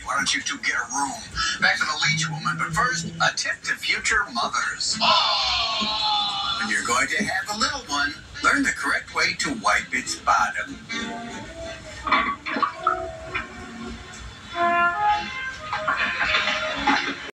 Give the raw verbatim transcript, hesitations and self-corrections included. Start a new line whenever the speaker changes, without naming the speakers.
why don't you two get a room? Back to the leech woman, but first, a tip to future mothers. When you're going to have a little one, learn the